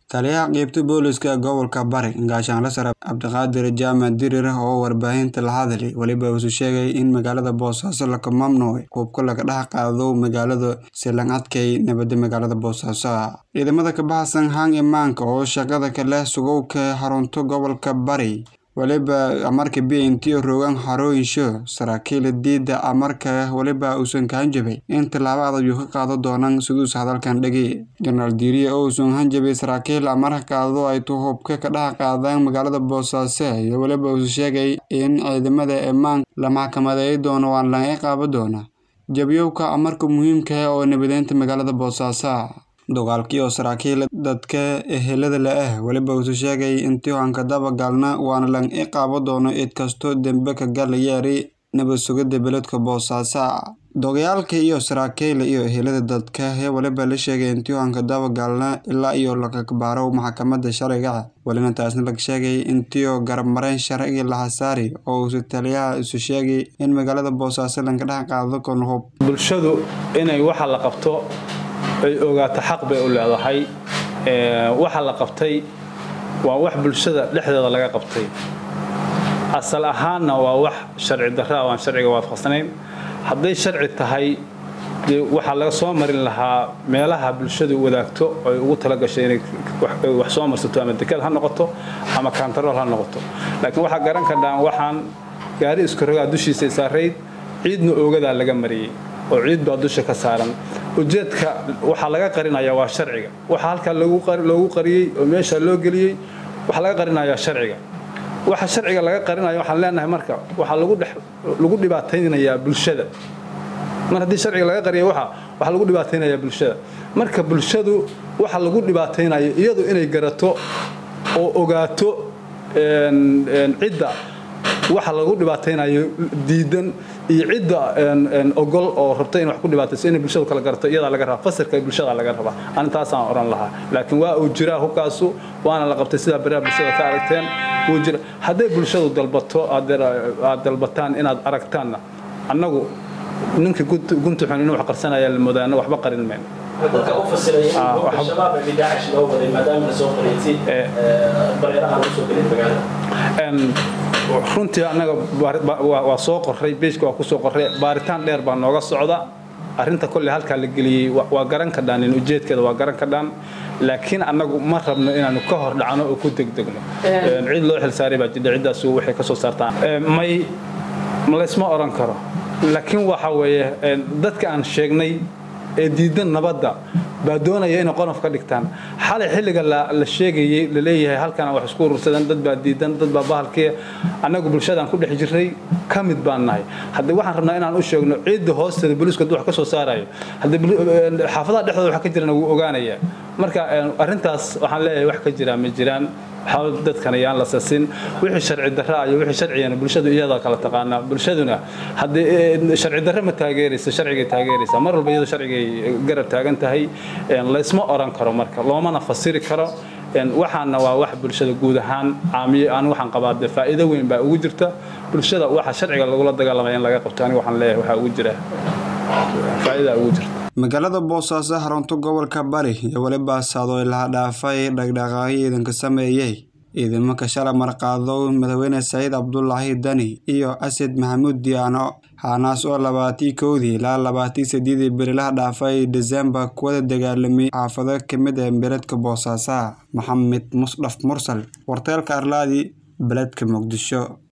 Taliyaha qaybta booliska gobolka Bari gaashaanle sare Cabdiqaadir Jaamac Dirir oo warbaahinta la hadlay waliba uu sheegay in magaalada Boosaaso la mamnuucay hubka laga dhex qaado magaalada si la adkeeyo nabadda magaalada Boosaaso. Ciidamada ka baxsan hang imaanka oo shaqada kale sugowka xarunta gobolka Bari waliba amarka BNT rogan harooyinsho saraakiil diida amarka waliba uusan ka hanjabay in talaabada uu ka qaado doonaan sidoo hadalkan dhagay General Diiriye oo uusan hanjabay saraakiil amarka qaado ay hubka ka dhex qaadaan magaalada Boosaaso iyo waliba uu sheegay in ciidamada imaan la maxkamadeeyo doono waan la ciqaabo doona jabiyowka amarka muhiimka ah oo nabadeynta magaalada Boosaaso dagaalkii oo saraakiil dadka ehelada la waliba uu sheegay intii aan ka daba galna waan la ciqaabo doono id kasto dambe ka galayaari nabad sugidda beledka Boosaaso dagaalka iyo saraakiil iyo ehelada dadka waliba la sheegay intii aan ka daba galna ilaa iyo la ka baaro maxkamadda sharciga walina taasna la sheegay intii garab mareen sharciga la hasaari oo uu taliyaha isu sheegay in magaalada Boosaaso la ka dhex qaado kon hub bulshadu inay waxa la qabto ay ogaato xaq bay u leedahay waxa la qabtay waa wax bulshada dhexdeeda laga qabtay asal ahaanna waa wax sharci darro ah aan sharciga waafaqsanayn haday sharci tahay waxa laga soo marin lahaa meelaha bulshadu wadaagto ay ugu tala gashay inay wax soo marsato ama dekad ha noqoto ama kantarool ha noqoto laakiin waxa garan ka dhaan waxaan gaari isku roga dushiisa saareyd ciidna oogada laga mariyay oo ciid baa dusha ka saaran ujeedka waxa laga qarinayaa waa sharciga waxa halka loogu qariyay oo meesha loo galiyay waxa laga qarinayaa sharciga waxa sharciga laga qarinayo waxaan leenahay marka waxa lagu dhibaataynayaa bulshada mar hadii sharciga laga qariyo waxa lagu dhibaataynayaa bulshada marka bulshadu waxa lagu dhibaataynayo iyadu inay garato oo ogaato cidda waxa lagu dhibaataynayo diidan iyo cidda ogol oo rabtay in wax ku dhibaatayso in bulshadu kala garto iyada laga raba fasirka bulshada laga raba aan taas aan oran lahaa laakiin waa uu jiraa hubkaasu waana la qabtay sida baraha bulshada ka aragteen uu jira haday bulshadu dalbato aad dalbataan inaad aragtaan annagu ninka guntu xun inuu wax qarsanaya la moodana waxba qarin meen dadka u fasiray shabaab ee Daacish loo waday maadaama la soo qariyay bareeraha lagu soo galay magaalada runtii anaga waa soo qoray beeshka waa ku soo qoray baaritaan dheer baa nooga socda arinta kulli halka la galiyay waa garan ka dhaan in ujeedkeeda waa garan ka dhaan laakiin anagu ma rabno inaanu ka hor dhacno oo ku degdegno cid loo xil saaray baa jidcidaas waxay ka soo saartaan may malaysma oran karo laakiin waxa weeye dadka aan sheegnay ee diidan nabadda baa doonaya in qonof ka dhigtaan xalay xilliga la sheegayay la leeyahay halkan wax isku urursadan dad baa diidan dad baa bahalkii anagu bulshada aan ku dhex jirnay kamid baan nahay hadii waxaan rabnaa inaan u sheegno ciid hoosteeda booliska wax ka soo saarayo hadii xaafadaha dhexdooda wax ka jirana uu ogaanaya marka arintaas waxaan leeyahay wax ka jira ma jiraan حاول dadkan ayaan la sasin wixii sharci darro ah iyo wixii sharciyan bulshadu iyada kala taqaana bulshaduna hadii sharci darro ma taageerayso sharciga taageeraysa mar walba iyada sharciga garab taagan tahay la isma oran karo marka looma fasiri karo waxaana waa wax bulshada guud ahaan caamiye aan waxaan qabaa faa'iido weyn baa ugu jirta bulshada waxa sharciga lagu la dagaalamay in laga qabto aniga waxaan leeyahay waxa ugu jira faa'iido ugu jirta magaalada Boosaaso xarunta gobolka Bari iyo waliba saado la dhaafay dhaqdhaqaaqyo ciidanka sameeyay ciidamada shala marqaado madaxweyne Said Abdullahi Dani iyo Asad Maxamuud Diyaano hanaas oo 21 ilaa 28 bil la dhaafay December kuwada dagaalamay xaafado kamid ah beledka Boosaaso Maxamed Musdaf Mursal warteelka Arlaadi beledka Muqdisho